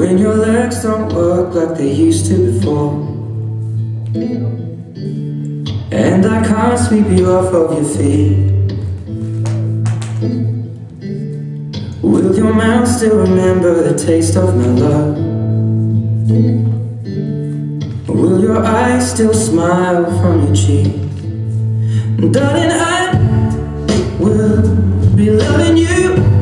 when your legs don't work like they used to before, and I can't sweep you off of your feet. Will your mouth still remember the taste of my love? Will your eyes still smile from your cheek? Darling, I will be loving you